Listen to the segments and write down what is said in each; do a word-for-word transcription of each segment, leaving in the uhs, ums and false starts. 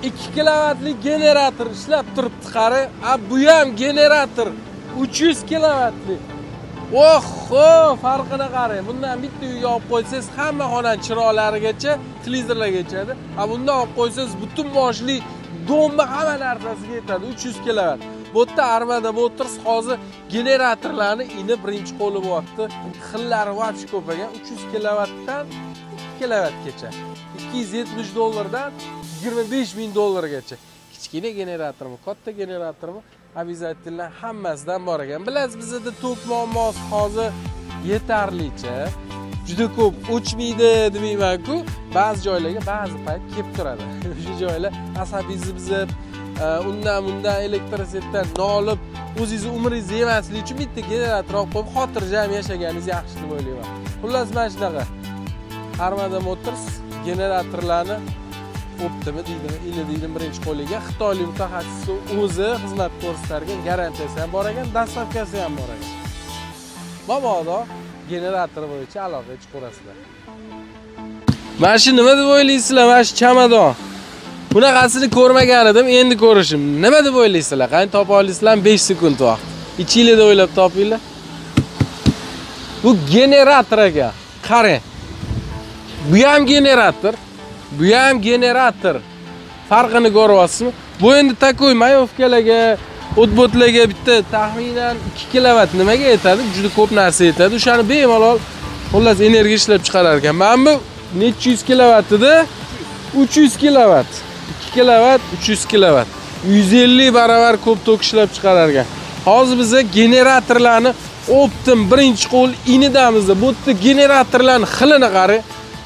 ikki kilovatlik generator ishlab turibdi qari. A bu ham generator uch yuz kilovatlik. Oho, farqini qarang. Bundan bitta uyga olib qo'ysangiz, hamma xona chiroqlarigacha, televizorlargacha. A bundan olib qo'ysangiz, butun moshli domba hamma narsasiga yetadi. uch yuz kilovat. Bu yerda Armada Motors hozir generatorlarni ini birinchi qo'li bo'lyapti. Xillari vobshe ko'paygan. uch yuz kilovatdan ikki kilovatgacha. ikki yuz yetmish dollardan yigirma besh ming dollargacha. Kichkina generatormi, katta generatormi? Обязательно hammasidan bor ekan. Bilasiz, bizda tok muammosi hozir yetarlicha. Juda ko'p o'chmaydi demayman-ku, ba'zi joylarga ba'zi payt kelib turadi. O'sha joylar asabingizni bizib, undan bundan elektrositdan nolib, o'zingizni umringizni yemaslik uchun bitta generator olib qo'yib, xotirjam yashaganingiz yaxshi deb o'ylayman. Xullas, mana shunaqa Armada Motors generatorlarni optimi deydimi, ili deydim birinchi qo'liga Xitoylik mutaxassis o'zi xizmat ko'rsatgan, garantiyasi ham bor ekan, dastavkasi ham bor ekan. Mabodo generator bo'yicha aloqa chiqarasizlar. Mana shu nima deb o'ylaysizlar? Mana shu chamadon. Bunaqasini ko'rmagan edim, endi ko'rishim. Nima deb o'ylaysizlar? Qani topa olasizlar besh sekund vaqt. Ichingizda o'ylab topinglar. Bu generator ekan. Qarang. Bu ham generator. Bu ham generator. Farqini ko'ryapsizmi? Bu endi takoy mayovkalarga, o'tbotlarga bitta taxminan ikki kilovat nimaga yetadi? Juda ko'p narsa yetadi. O'shani bemalol xullas energiya ishlab chiqarar ekan. Mana bu necha yuz kilovat edi? uch yuz kilovat. ikki kilovat, uch yuz kilovat. yuz ellik baravar ko'p tok ishlab chiqarar ekan. Hozir biz generatorlarni optim birinchi qo'l inidamiz. Bu yerda generatorlarning xilini qarang.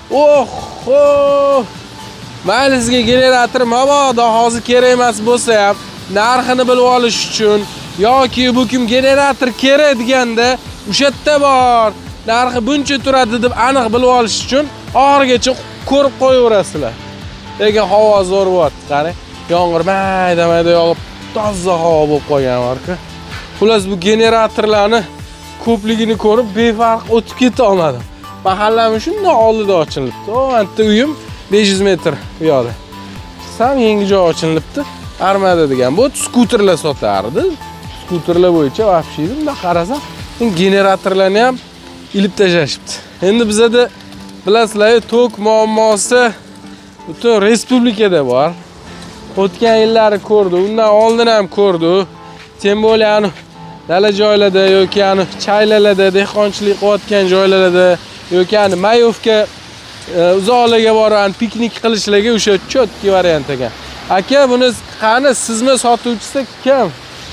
Oho! Mayli sizga generator mabodo hozir kerak emas bo'lsa ham, narxini bilib olish uchun yoki bu kim generator kerak deganda, o'sha yerda bor, narxi buncha turadi deb aniq bilib olish uchun oxirigacha ko'rib qo'yaverasizlar. Lekin havo zo'r bo'lyapti, qarang. Yomg'ir mayda-mayda yog'ib, toza havo bo'lib qolgan var-ku. Xullas, bu generatorlarni ko'pligini ko'rib befarq o'tib keta olmadim. Mahallamiz shunday oldida ochilibdi. O, anta uyim besh yuz metr bu yoqda. Sam yangi joy ochilibdi. Armada degan. Bu skuterlar sotardi. Skuterlar bo'yicha vobshe bunda qarasam, generatorlarni ham ilib tashlashibdi. Endi bizda bilasizlar, tok muammosi butun respublikada bor. O'tgan yillari ko'rdi, undan oldin ham ko'rdi. Tem bo'lib ani dala joylarda yoki ani chaylalarda, dehqonchilik qilayotgan joylarda yoki ani mayovka uzoqlarga borib piknik qilishlarga o'sha chotki variant ekan. Aka, buni qani sizmi sotuvchisi kim?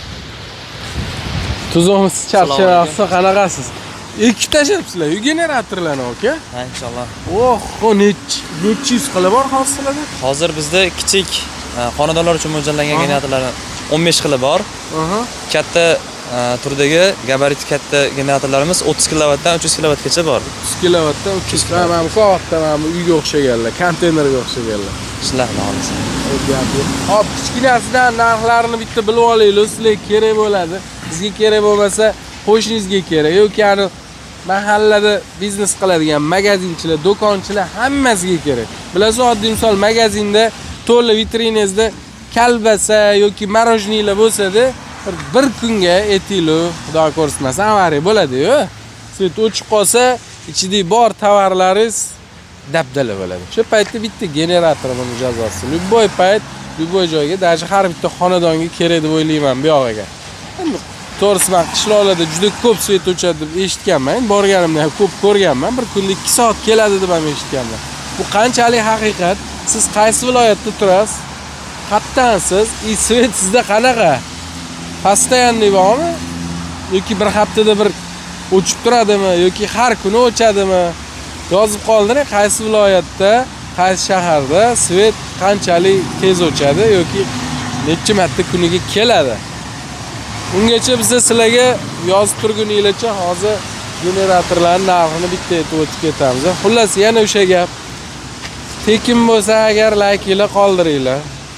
Tuzimiz charchanasiz, qanaqasiz? Ikki tashlabsizlar, generatorlarni aka? Ha, inshaalloh. Oho, necha necha yuz xili bor hozirlarda? Hozir bizda kichik xonadonlar uchun mo'ljallangan generatorlar o'n besh xili bor. Aha. Katta turdagi gabarit katta generatorlarimiz o'ttiz kilovatdan uch yuz kilovatgacha bor. o'ttiz kilovatdan uch yuz kilovatdan ham katta, ham uyga o'xshaganlar, konteynerga o'xshaganlar. Ishlarni olasiz. Hop, kichkinasidan narxlarini bitta bilib olaylik, sizlarga kerak bo'ladi. Bizga kerak bo'lmasa, qo'shningizga kerak yoki ani mahallada biznes qiladigan magazinchilar, do'konchilar hammasiga kerak. Bilasiz, oddiy misol magazinda to'la vitrinangizda kalbasa yoki marojnilar bo'lsa-da, bir kunga etilo, xudo ko'rsatmasin, avariya bo'ladi-ku. Svet o'chib qolsa, ichidagi bor tovarlaringiz dabdala bo'ladi. Shu paytda bitta generator buni jazosi. Любой payt, любой joyga, даже har bitta xonadonga kerak deb o'ylayman bu yog'iga. Endi to'g'risi men qishloqlarda juda ko'p svet o'chadi deb eshitganman. Borganimda ham ko'p ko'rganman. Bir kunda ikki soat keladi deb ham eshitganman. Bu qanchalik haqiqat? Siz qaysi viloyatda turasiz? Qayerdansiz? I svet sizda qanaqa? Постоянный bormi? Yoki bir haftada bir o'chib turadimi yoki har kuni o'chadimi? Yozib qoldiring, qaysi viloyatda, qaysi shaharda svet qanchalik tez o'chadi yoki necha marta kuniga keladi. Ungacha biz sizlarga yozib turguningizcha hozir generatorlarning narxini bitta aytib o'tib ketamiz. Xullas, yana o'sha gap. Tekin bo'lsa agar laykinglar qoldiringlar.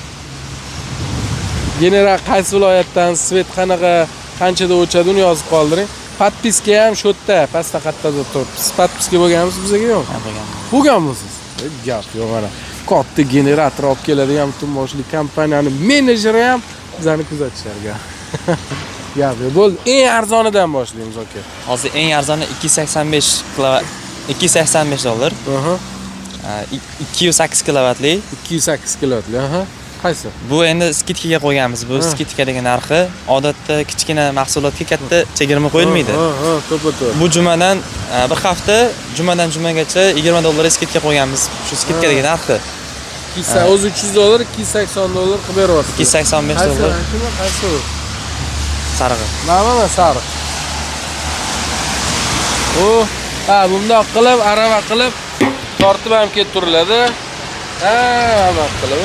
Generator qaysi viloyatdan, svet qanaqa, qanchada o'chadi uni yozib qoldiring. Podpiska ham shu yerda, pastda qattada turibsiz. Podpiska bo'lganmisiz bizga yo'q? Ha, bo'lgan. Bo'lganmisiz? Gap yo'q mana. katta generator olib keladigan butun boshli kompaniyani menejeri ham bizani kuzatisharga. Gap yo'q. Bo'ldi, eng arzonidan boshlaymiz, aka. Hozir eng arzoni ikki yuz sakson besh kilovat, ikki yuz sakson besh dollar. Aha. ikki yuz sakkiz kilovatli. ikki yuz sakkiz kilovatli, aha. Qaysi? Bu endi skidkaga qo'yganmiz. Bu skidkadagi narxi odatda kichkina mahsulotga katta chegirma qo'yilmaydi. Ha, ha, to'ppa-to'g'ri. Bu jumadan bir hafta, jumadan jumagacha yigirma dollar skidka qo'yganmiz. Shu skidkadagi narxi. o'zi uch yuz dollar, ikki yuz sakson dollar qilib beryapsiz. ikki yuz sakson besh dollar. Qaysi? Sarig'i. Mana mana sariq. O, ha, bundoq qilib, arava qilib tortib ham ketib turiladi. Ha, mana qilib.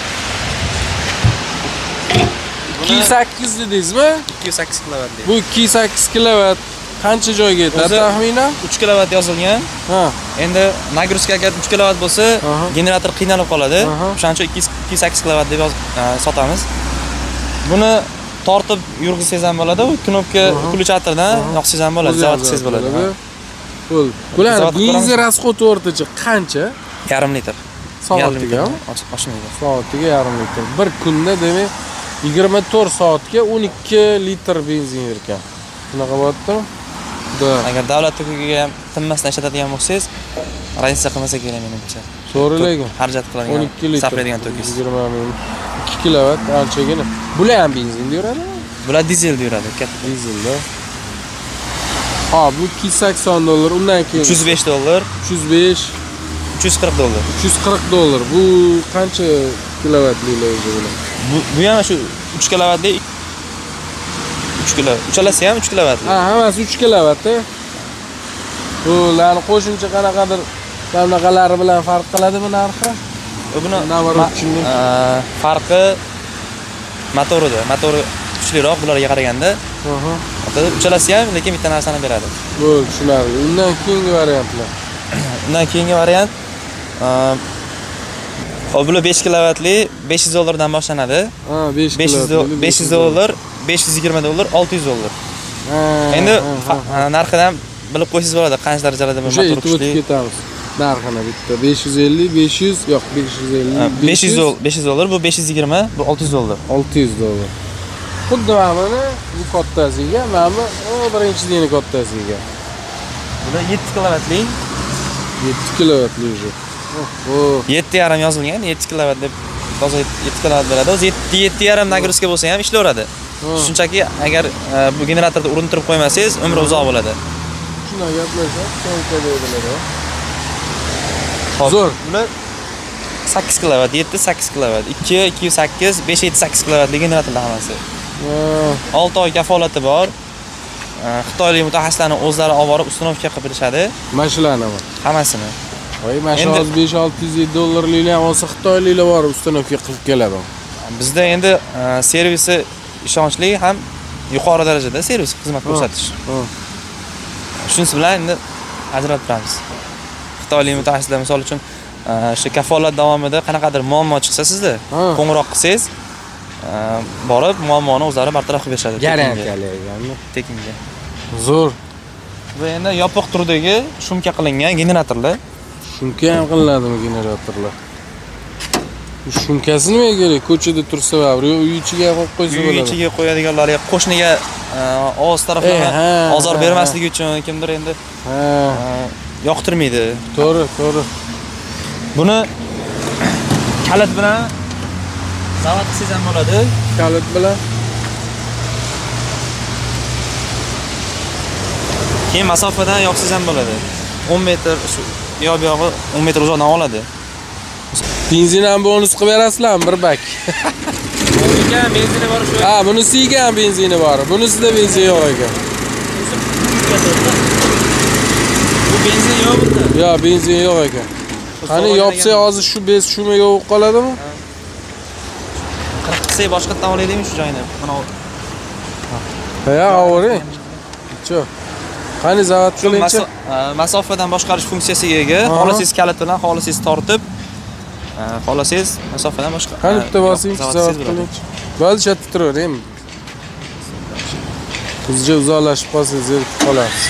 ikki yuz sakkiz dedingizmi? ikki yuz sakkiz kilovatli. Bu ikki yuz sakkiz kilovat qancha joyga yetadi taxminan? uch kilovat yozilgan. Ha. Endi nagruzka agar uch kilovat bo'lsa, generator qiynalib qoladi. O'shaning uchun ikki yuz sakkiz kilovat deb sotamiz. Buni tortib yurg'izsangiz ham bo'ladi, u knopka ключаторdan yoqsangiz ham bo'ladi, zavodsiz bo'ladi. Bo'ldi. Bular benzin rasxodi o'rtacha qancha? Yarim litr. Soatiga oshmaydi. Soatiga yarim litr. Bir kunda demak yigirma to'rt soatga o'n ikki litr benzin yerkan. Bunaqa bo'ladimi? Agar davlat to'kiga ham tinmasdan ishlatadigan bo'lsangiz, raisiya qilmasa kerak menimcha. To'g'ri lekin xarajat qiladigan, o'n ikki litr sarflaydigan to'kingiz. yigirma ming ikki kilovat anchagina. Bular ham benzinda yuradimi? Bular dizelda yuradi, katta dizelda. Ha, bu ikki yuz sakson dollar, undan keyin uch yuz besh dollar, uch yuz besh, uch yuz qirq dollar. uch yuz qirq dollar. Bu qancha kilovatlilar o'zi bular? Bu bu ham shu uch kilovatli uch kilo. Uchalasi ham uch kilovatli. Ha, hammasi uch kilovat. Bularni qo'shimcha qanaqadir qanaqalari bilan farq qiladimi narxi? Buni navarot farqi motorida. Motori kuchliroq bularga qaraganda. Aha. Uchalasi ham lekin bitta narsani beradi. Bo'ldi, tushunarli. Undan keyingi variantlar. Undan keyingi variant hop bular besh kilovatli besh yuz dollardan boshlanadi. Ha, besh besh yuz dollar, besh yuz yigirma dollar, olti yuz dollar. Endi narxidan bilib qo'ysangiz bo'ladi, qancha darajada bu motor kuchli. Ketamiz. Narxini bitta besh yuz ellik, besh yuz, yo'q, besh yuz ellik, besh yuz besh yuz dollar, bu besh yuz yigirma, bu olti yuz dollar. olti yuz dollar. Xuddi mana bu kattasiga, mana bu birinchisining kattasiga. Bular yetti kilovatli. yetti kilovatli уже. Oh. yetti yarim yozilgan, yetti kilovat deb toza yetti kilovat beradi. O'zi yetti yetti yarim nagruzka bo'lsa ham ishlayveradi. Shunchaki agar bu generatorda urintirib qo'ymasangiz, umri uzoq bo'ladi. Shuna gaplashib, to'nka deydilar. Zo'r. Bular sakkiz kilovat, yetti sakkiz kilovat, ikki ikki yuz sakkiz, besh yetti sakkiz kilovatli generatorlar hammasi. olti oy kafolati bor. Xitoylik mutaxassislarning o'zlari olib borib ustanovka qilib berishadi. Mashinani hammasini. Voy, mashina besh olti yuz dollarliklar ham olsa xitoyliklar bor, ustanovka qilib keladi. Bizda endi servisi ishonchli ham yuqori darajada servis xizmat ko'rsatish. Shunisi bilan endi ajratib turamiz. Xitoylik mutaxassislar misol uchun shu kafolat davomida qanaqadir muammo chiqsa sizda, qo'ng'iroq qilsangiz, borib muammoni o'zlari bartaraf qilib berishadi. Garantiyali, tekinga. Zo'r. Bu endi yopiq turdagi shumka qilingan generatorlar. Shumka ham qilinadimi generatorlar? Shumkasi nimaga kerak? Ko'chada tursa va uy ichiga qo'yib qo'ysa bo'ladi. Uy ichiga qo'yadiganlarga qo'shniga ovoz tarafdan ozor bermasligi uchun kimdir endi yoqtirmaydi. To'g'ri, to'g'ri. Buni kalit bilan zavod qilsangiz ham bo'ladi. Kalit bilan. Keyin masofadan yoqsangiz ham bo'ladi. o'n metr shu yo'q buyog'i o'n metr uzoqdan oladi. Benzin ham bonus qilib berasizlarmi bir bak? Bunga benzini bor shu. Ha, bunisiga ham benzini bor. Bunisida benzin yo'q ekan. Bu benzin yo'q bunda. Yo'q, benzin yo'q ekan. Qani yopsa hozir shu bez shumi yo'q qoladimi? qirq qilsak boshqatdan olaylikmi shu joyni? Mana ha, avring. Cho. Qani zavod qilinchi? Masofadan boshqarish funksiyasiga ega. Xohlasangiz kalit bilan, xohlasangiz tortib, xohlasangiz masofadan boshqa. Qani bitta bosingiz zavod qilinchi. Bo'ldi, chatda turavering. Bizga uzoqlashib qolsangiz zerikib qolasiz.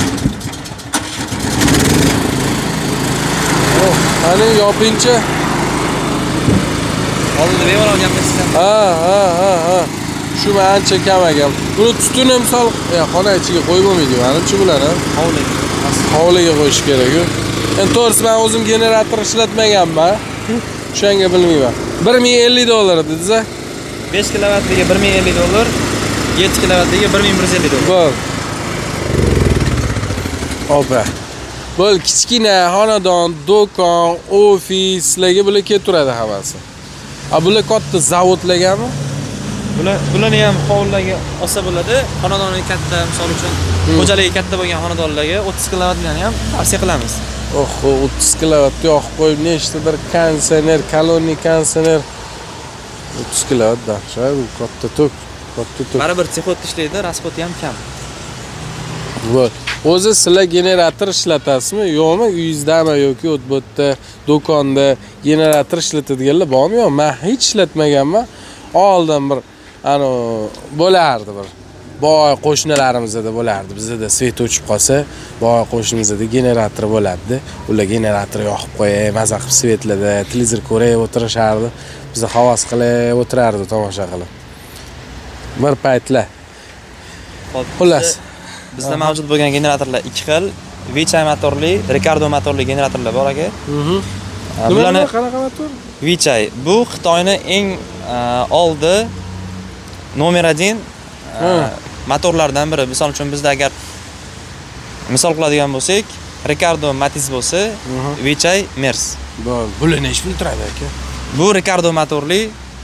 Oh, qani yopinchi. Oldinda bemalol gaplashsam. Ha, ha, ha, ha. Shu men ancha kam ekan. Buni tutuni misol, ya xona ichiga qo'yib bo'lmaydi, menimcha bularni. Hovliga. Hovliga qo'yish kerak-ku. Endi to'g'risi men o'zim generator ishlatmaganman. O'shanga bilmayman. bir ming ellik dollar dedingiz-a? besh kilovatliga bir ming ellik dollar, yetti kilovatliga bir ming bir yuz ellik dollar. Bo'l. Opa. Bo'l kichkina xonadon, do'kon, ofislarga bular keltiradi hammasi. A bular katta zavodlargami? Bular bularni ham hovlilarga olsa bo'ladi. Xonadoni katta, misol uchun, xo'jaligi katta bo'lgan xonadonlarga o'ttiz kilovatlarni ham tavsiya qilamiz. Oho, o'ttiz kilovat yoqib qo'yib, nechtadir konditsioner, kolonni konditsioner. o'ttiz kilovat dahshat, bu katta tok, katta tok. Baribir texotda ishlaydi, rasxoti ham kam. Bo'l. O'zi sizlar generator ishlatasizmi, yo'qmi? Uyingizdami yoki o'tbotda, do'konda generator ishlatadiganlar bormi yo'q? Men hech ishlatmaganman. Oldin bir ano bo'lardi bir. Boy qo'shnilarimizda bo'lardi. Bizda svet o'chib qolsa, boy qo'shnimizda generator bo'ladi. Ular generator yoqib qo'yay, maza qilib svetlarda televizor ko'ray o'tirishardi. Biz havas qilib o'tirardi tomosha qilib. Bir paytlar. Xullas, bizda mavjud bo'lgan generatorlar ikki xil. Vichay motorli, Ricardo motorli generatorlar bor aka. Mhm. Bularni qanaqa motor? Vichay bu Xitoyning eng oldi nomer один motorlardan biri. Misol uchun bizda agar misol qiladigan bo'lsak, Ricardo Matiz bo'lsa, Vichay Mers. Bo'l. Bular nech pul turadi aka? Bu Ricardo motorli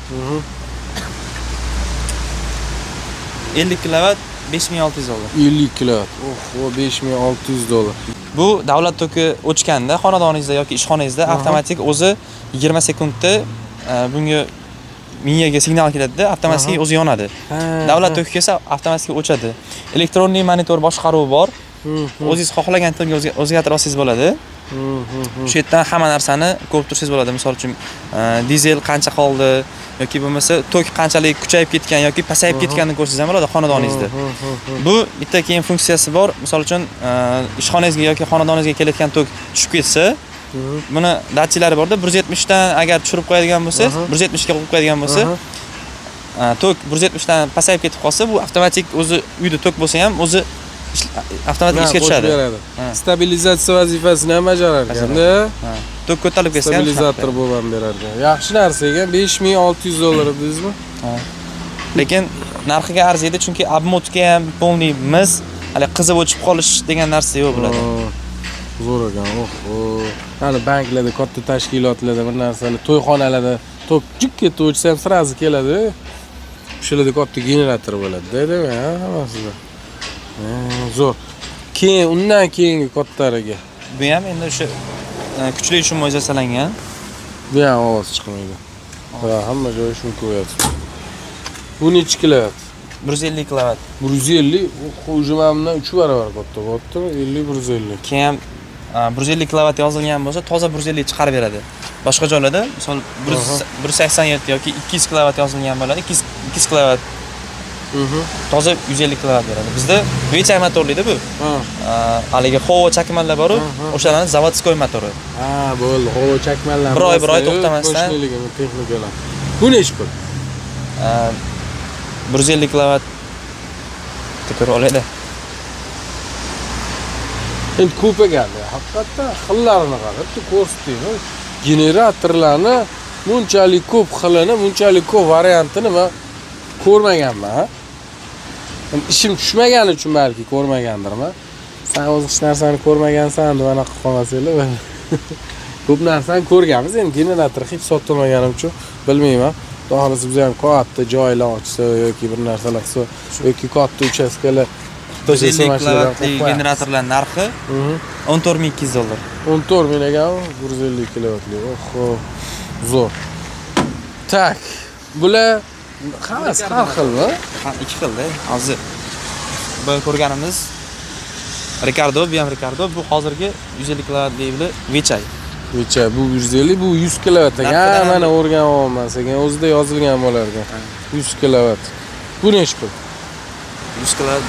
ellik kilovat besh ming olti yuz dollar. ellik kilovat. Oho, besh ming olti yuz dollar. Bu davlat toki o'chganda xonadoningizda yoki ishxonangizda avtomatik o'zi yigirma sekundda bunga miyaga signal keladi, avtomatik o'zi yonadi. Davlat toki kelsa avtomatik o'chadi. Elektronniy monitor boshqaruvi bor. O'zingiz xohlagan to'nga o'zgartira olsangiz bo'ladi. Shu yerdan hamma narsani ko'rib tursangiz bo'ladi. Misol uchun dizel qancha qoldi yoki bo'lmasa tok qanchalik kuchayib ketgan yoki pasayib ketganini ko'rsangiz ham bo'ladi xonadoningizda. Bu bitta keyin funksiyasi bor. Misol uchun ishxonangizga yoki xonadoningizga kelayotgan tok tushib ketsa, buni datchiklari borda bir yuz yetmish dan agar tushirib qo'yadigan bo'lsangiz, bir yuz yetmish ga qo'yib qo'yadigan bo'lsa, tok bir yuz yetmish dan pasayib ketib qolsa, bu avtomatik o'zi uyda tok bo'lsa ham o'zi avtomatik ishga tushadi. Stabilizatsiya vazifasini ham bajarar ekan-da. Tok ko'tarilib ketsa ham stabilizator bo'lib ham berar ekan. Yaxshi narsa ekan, besh ming olti yuz dollar dedingizmi? Ha. Lekin narxiga arziydi, chunki obmotka ham полный mis, hali qizib o'chib qolish degan narsa yo'q bo'ladi. Zo'r ekan. Oho. Hali banklarda, katta tashkilotlarda bir narsalar, to'yxonalarda tok jik ketib o'chsa ham sirazi keladi. O'shalarda katta generator bo'ladi-da, demak, hammasida. Zo'r. Keyin undan keyingi kattalariga. Bu ham endi o'sha kuchli uchun mo'ljallangan. Bu ham ovoz chiqmaydi. Va hamma joyi shuni ko'ryapsiz. Bu nechi kilovat? bir yuz ellik kilovat. bir yuz ellik, hujumamdan uch barobar katta bo'pti. ellik bir yuz ellik. Keyin bir yuz ellik kilovat yozilgan bo'lsa, toza bir yuz ellik chiqarib beradi. Boshqa joylarda, misol bir yuz sakson yetti yoki ikki yuz kilovat yozilgan bo'ladi, ikki yuz kilovat toza yuz ellik kilovat beradi. Bizda Vichay motorlida bu. Haligi Hovo chakmanlar bor-ku, o'shalarning zavodskoy motori. Ha, bo'ldi. Hovo chakmanlar. Bir oy bir oy to'xtamasdan texnikalar. Bu nech pul? bir yuz ellik kilovat ko'ra oladi. Endi ko'p ekan-da. Haqiqatdan xillarini qarab, ko'rsating. Generatorlarni bunchalik ko'p xilini, bunchalik ko'p variantini men ko'rmaganman. Ishim tushmagani uchun balki ko'rmagandirman. Sen o'z hech narsani ko'rmagansan deb anaqa qolmasanglar. Ko'p narsani ko'rganmiz, endi generator hech sotmaгаnim uchun bilmayman. To'g'risi biz ham katta joylar ochsa yoki bir narsalar qilsa yoki katta uchastkalar bir yuz ellik kilovatli generatorlar narxi o'n to'rt ming ikki yuz dollar. o'n to'rt ming ekanmi? bir yuz ellik kilovatli. Oho. Zo'r. Tak. Bular hammasi har xilmi? Ha, ikki xilda. Hozir bu ko'rganimiz Ricardo, bu ham Ricardo, bu hozirgi yuz ellik kilovatli Vichay. Vichay bu bir yuz ellik, bu yuz kilovat ekan. Mana o'rganib olman sekin, o'zida yozilgan bo'lar ekan. yuz kilovat. Bu nech pul? yuz kilovat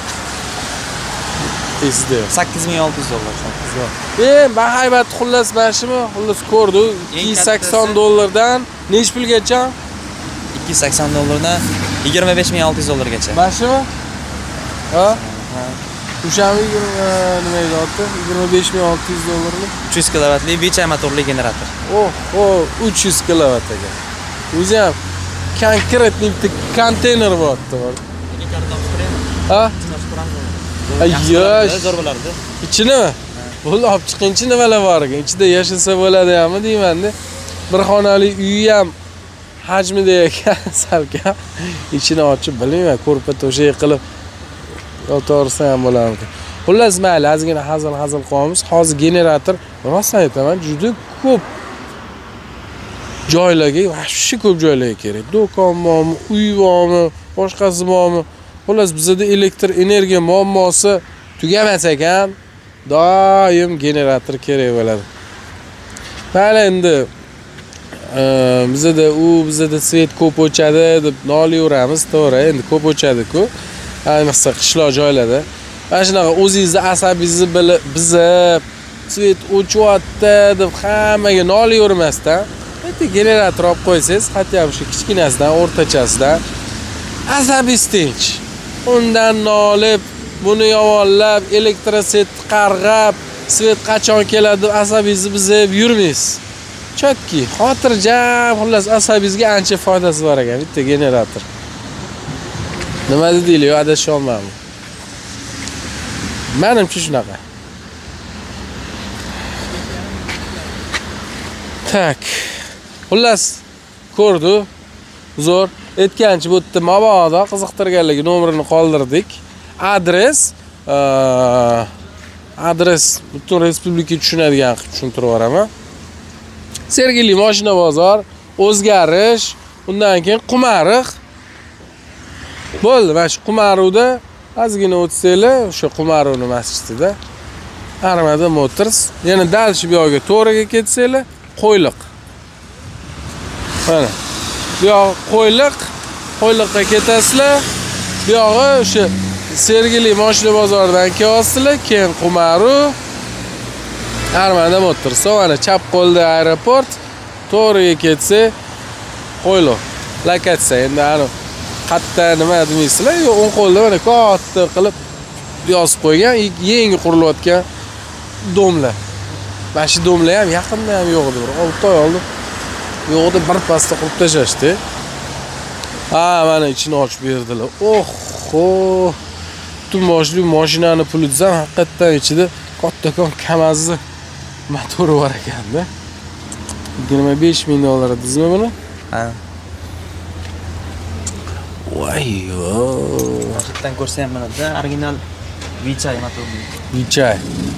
esda sakkiz ming olti yuz dollar. E, bahaybat xullas mashimi, xullas ko'rdi. ikki yuz sakson dollardan nech pulgacha? ikki yuz sakson dollardan yigirma besh ming olti yuz dollargacha. Bashimi? Ha? O'shami nima edi oti? yigirma besh ming olti yuz dollarlik. uch yuz kilovatli bichay motorli generator. Oh, oh, uch yuz kilovat ekan. O'zi ham konkretniy bitta konteyner bo'pti. Ha? Ayyosh. Zo'r bo'lardi. Ichinimi? Bo'ldi, olib chiqinchi nimalar bor ekan? Ichida yashasa bo'ladi-mi deyman-da. Bir xonali uyi ham hajmida ekan, salkam. Ichini ochib bilmayman, ko'rpa to'shak qilib o'tirsa ham bo'lardi. Xullas, mayli, ozgina hazil-hazil qilamiz. Hozir generator, rostdan aytaman, juda ko'p joylarga, vahshiy ko'p joylarga kerak. Do'kon bormi, uy bormi, boshqasi bormi? Xullas, bizda elektr energiya muammosi tugamas ekan, doim generator kerak bo'ladi. Mayli, endi bizda u bizda svet ko'p o'chadi deb nolaveramiz, to'g'ri, endi ko'p o'chadi-ku. Ayniqsa qishloq joylarda. Mana shunaqa o'zingizni asabingizni bilib, bizib, svet o'chyapti deb hammaga nolavermasdan, bitta generator olib qo'ysangiz, hatto ham shu kichkinasidan, o'rtachasidan asabingiz tinch. Undan nolib, buni yomonlab, elektroset qarg'ab, svet qachon keladi deb asabingizni bizib yurmaysiz. Chotki, xotirjam, xullas asabingizga ancha foydasi bor ekan bitta generator. Nima deydilar, adashyapmanmi? Menimcha shunaqa. Tak. Xullas, ko'rdi. Zo'r. Aytgancha bu yerda mabodo qiziqtirganligi nomerini qoldirdik. Adres, adres butun respublika tushunadigan qilib tushuntirib beraman. Sergeli mashina bozor, O'zgarish, undan keyin Qumariq. Bo'ldi, mana shu Qumaruvda ozgina o'tsanglar, o'sha Qumaruvning masjidida Armada Motors, yana dalchi bu yoqqa to'g'riga ketsanglar, Qo'yliq. Mana. Bu yoq Qo'yliq, Qo'yliqqa ketasizlar. Bu yog'i o'sha Sergeli mashina bozoridan kelyapsizlar, keyin Qumaruv, Armada Motors. Mana chap qo'lda aeroport, to'g'riga ketsa Qo'yliq. Lokatsiya endi ana qatta nima deysizlar, yo o'ng qo'lda mana katta qilib yozib qo'ygan, yangi qurilayotgan domlar. Mana shu domlar ham yaqinda ham yo'q edi, bir olti oy oldin. Yo'qdi, bir pasta qurib tashlashdi. Ha, mana ichini ochib berdilar. Oho! Butun boshli mashinani puli desam, haqiqatan ichida kattakon Kamazzi motori bor ekan-da. yigirma besh ming dollar dedingizmi buni? Ha. Voy-yo. Haqiqatan ko'rsa ham mana original Vichay motorli. Vichay.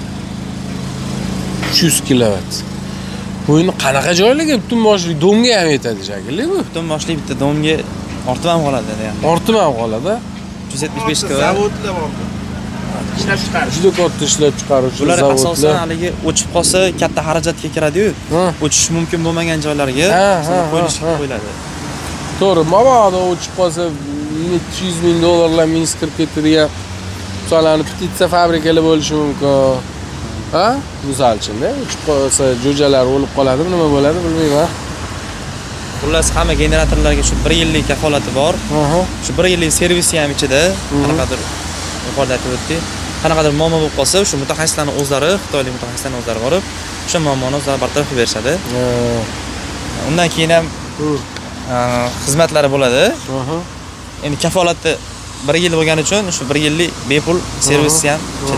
uch yuz kilovat. Buni qanaqa joylarga butun boshli domga ham yetadi shekilli bu? Butun boshli bitta domga ortib ham qoladi yani. Ortib ham qoladi. uch yuz yetmish besh kilovatli zavodlar bor. Ishlab chiqarish. Juda katta ishlab chiqaruvchi zavodlar. Bular asosan haligi o'chib qolsa katta xarajatga kiradi-yu. O'chish mumkin bo'lmagan joylarga qo'yilishga qo'yiladi. To'g'ri, mabodo o'chib qolsa uch yuz ming dollarlar minus kirib ketadigan misollarni petitsa fabrikalar bo'lishi mumkin. Ha? Misol uchun-da, o'chib qolsa jo'jalar o'lib qoladimi, nima bo'ladi bilmayman. Xullas, hamma generatorlarga shu bir yillik kafolati bor. Shu bir yillik servisi ham ichida, qanaqadir yuqorida aytib o'tdik. Qanaqadir muammo bo'lib qolsa, shu mutaxassislarning o'zlari, xitoylik mutaxassislarning o'zlari borib, o'sha muammoni o'zlari bartaraf qilib berishadi. Undan keyin ham xizmatlari bo'ladi. Endi kafolati bir yil bo'lgani uchun shu bir yillik bepul servisi ham ichida.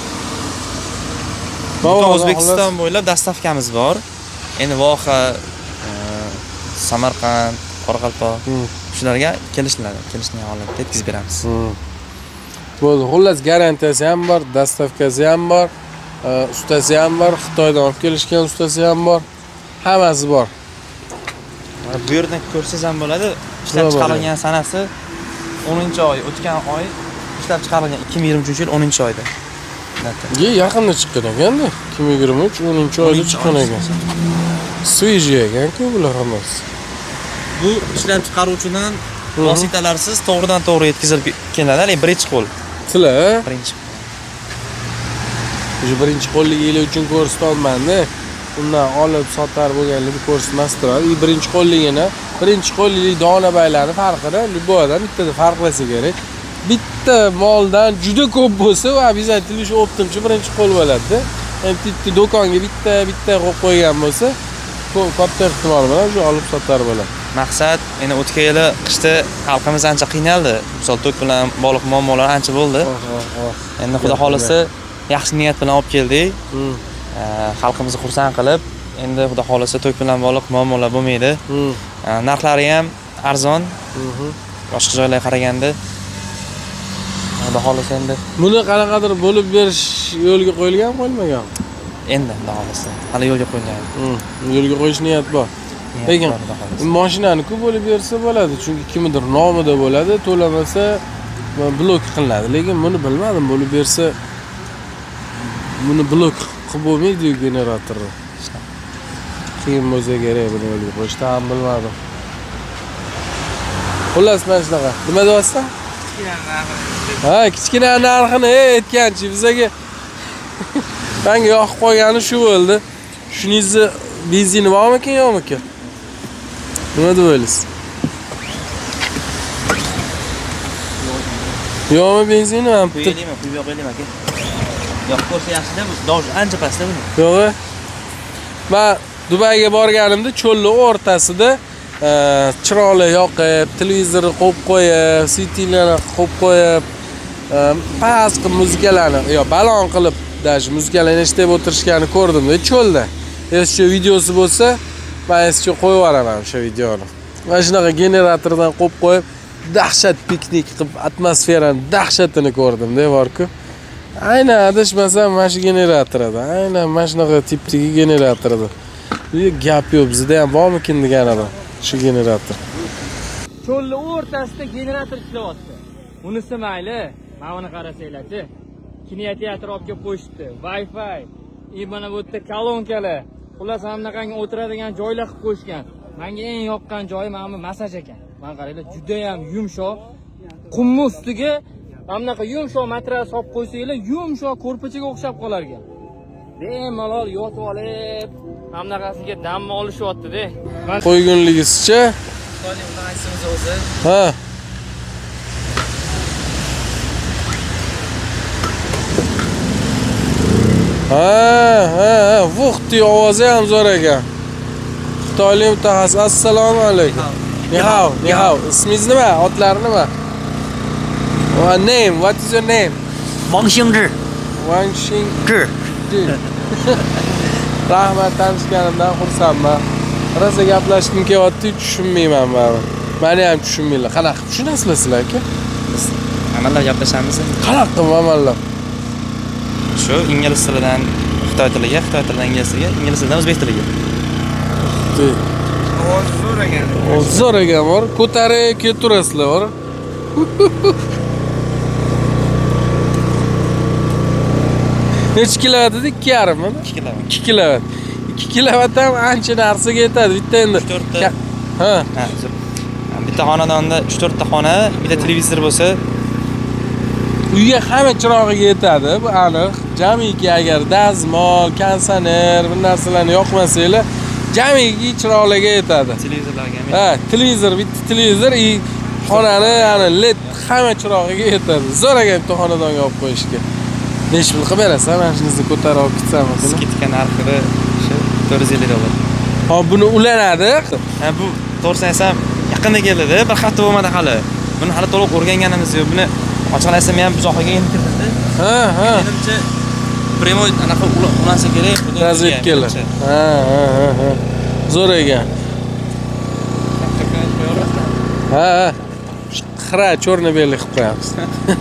O'zbekiston bo'ylab dastavkamiz bor. Endi Voha, Samarqand, Qoraqalpoq shularga kelishiladi, kelishni olib yetkazib beramiz. Bo'ldi, xullas garantiyasi ham bor, dastavkasi ham bor, ustasi ham bor, Xitoydan olib kelishgan ustasi ham bor. Hammasi bor. Bu yerda ko'rsangiz ham bo'ladi. Ishlab chiqarilgan sanasi o'ninchi oy, o'tgan oy ishlab chiqarilgan ikki ming yigirma uchinchi yil o'ninchi oyda. Ye, yaqinda chiqqan ekan-da. ikki ming yigirma uch o'ninchi oyda chiqqan ekan. Свежий ekan-ku bular hammasi. Bu ishlab chiqaruvchidan vositalarsiz to'g'ridan to'g'ri yetkazilib keladi, ya'ni birinchi qo'l. Sizlar birinchi. O'sha birinchi qo'lliginglar uchun ko'rsatolmanda, undan olib sotar bo'lganligi ko'rsatmasdi. Birinchi qo'lligini birinchi qo'llik dona baylarni farqini любойdan bittada farqlasa kerak. Bitta moldan juda ko'p bo'lsa, u обязательно shu optimchi birinchi qo'l bo'ladi-da. Endi bitta do'konga bitta bitta qo'yib qo'ygan bo'lsa, katta ehtimol bilan shu olib sotar bo'ladi. Maqsad, endi o'tgan yili qishda xalqimiz ancha qiynaldi. Misol to'k bilan bog'liq muammolar ancha bo'ldi. Endi xudo xolisa yaxshi niyat bilan olib keldik. Xalqimizni xursand qilib, endi xudo xolisa to'k bilan bog'liq muammolar bo'lmaydi. Narxlari ham arzon. Boshqa joylarga qaraganda xudo xolisa endi buni qanaqadir bo'lib berish yo'lga qo'yilgan, qo'yilmagan? Endi xudo xolisa hali yo'lga qo'yilgan. Yo'lga qo'yish niyat bor. Lekin mashinani ko'p bo'lib bersa bo'ladi, chunki kimdir nomida bo'ladi, to'lamasa blok qilinadi. Lekin buni bilmadim, bo'lib bersa buni blok qilib bo'lmaydi-ku generatorni. Qiyin bo'lsa kerak buni yo'lga qo'yishni ham bilmadim. Xullas mana shunaqa. Nima deyapsan? Ha, kichkina narxini aytganchi bizaga menga yoqib qo'ygani shu bo'ldi. Shuningizni benzini bormikan, yo'qmikan? Nima deb o'ylaysiz? Yo'qmi benzini ham? Qo'yaylikmi, qo'yib qo'yaylikmi aka? Yo'q, ko'rsa yaxshi-da, bu dosh ancha pastda buni. Yo'q. Men Dubayga borganimda cho'lning o'rtasida chiroqli yoqib, televizorni qo'yib qo'yib, sitilarni qo'yib qo'yib, pastqi muzikalarni, yo balon qilib, dash muzikalarni eshitib o'tirishganini ko'rdim-da cho'lda. Eski videosi bo'lsa, men eski qo'yib yuboraman o'sha videoni. Mana shunaqa generatordan qo'yib qo'yib, dahshat piknik qilib, atmosferani dahshatini ko'rdim-da, bor-ku. Aynan adashmasam mana shu generatorda, aynan mana shunaqa tipdagi generatorda. Bu gap yo'q, bizda ham bormikin degan adam. Shu generator. Cho'lni o'rtasida generator ishlayapti. Unisi mayli, mana buni qarasanglar-chi. Kinoteatr olib kelib qo'yishdi, Wi-Fi, и mana bu yerda kolonkalar. Xullas hamnaqangi o'tiradigan joylar qilib qo'yishgan. Menga eng yoqqan joyi mana bu masaj ekan. Mana qaranglar, juda ham yumshoq. Qumni ustiga hamnaqa yumshoq matras solib qo'ysanglar, yumshoq ko'rpachaga o'xshab qolar ekan. Bemalol yotib olib, hamnaqasiga dam olishyapti-da. Qo'ygunligizcha. Xitoylik mutaxassisimiz o'zi. Ha. Ha, ha, vuxti ovozi ham zo'r ekan. Xitoylik mutaxassis. Assalomu alaykum. Ni hao, ni hao. Ismingiz nima? Otlari nima? What name? What is your name? Wang Xingzhi. Wang Xingzhi. Rahmat, tanishganimdan xursandman. Rosa gaplashgim kelyapti, tushunmayman men. Meni ham tushunmaylar. Qanaqa tushunasizlar sizlar aka? Amallab gaplashamiz. Qanaqa amallab? Shu ingliz tilidan xitoy tiliga, xitoy tilidan ingliz tiliga, ingliz tilidan o'zbek tiliga. Ovoz zo'r ekan. Ovoz zo'r ekan, bor. Ko'tarib keturasizlar, bor. Necha kilovatt edi? ikki yarim mi? ikki kilovatt. ikki kilovatt. ikki kilovatt ham ancha narsaga yetadi. Bitta endi. uch to'rtta. Ha. Ha, bitta xonadonda uch to'rtta xona, bitta televizor bo'lsa, uyga hamma chirog'iga yetadi, bu aniq. Jamiki agar dazmol, kondisioner, bir narsalarni yoqmasanglar, jamiki chiroqlarga yetadi. Televizorlarga. Ha, televizor, bitta televizor i xonani, ya'ni led hamma chirog'iga yetadi. Zo'r ekan bitta xonadonga olib qo'yishga. Necha pul qilib berasan? Mana shunisi ko'tarib olib ketsam buni. Skitka narxi shu to'rt yuz ellik dollar. Hop, buni ulanadi. Ha, bu to'g'risini aytsam, yaqinda keldi, bir hafta bo'lmadi hali. Buni hali to'liq o'rganganimiz yo'q. Buni ochiqni aytsam ham buzoqqa endi kirdi. Ha, ha. Menimcha primoy anaqa ulansa kerak. Razvedkalar. Ha, ha, ha. Zo'r ekan. Ha, ha. Xira cho'rni-belli qilib qo'yamiz.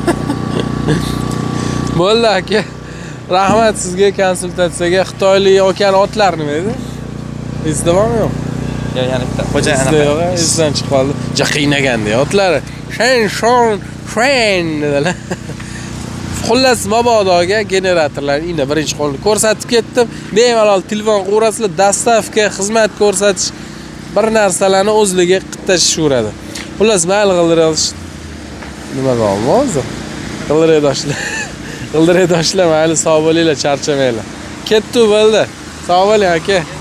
Bo'ldi aka. Rahmat sizga konsultatsiyaga. Xitoylik okean otlar nima edi? Esda bormi yo'q? Yo'q, yana bitta xo'ja anaqa. Esdan chiqib qoldi. Ja qiynaganda otlari. Shen shon shen dedilar. Xullas mabodoga generatorlar ina birinchi qo'lni ko'rsatib ketdim. Bemalol telefon qo'rasizlar, dastavka xizmat ko'rsatish bir narsalarni o'zligiga qittashaveradi. Xullas mayli g'ildirash. Nima bo'ldi hozir? G'ildiray G'ildiray doshlar, mayli sog' bo'linglar, charchamanglar. Ketdi bo'ldi. Sog' bo'ling aka.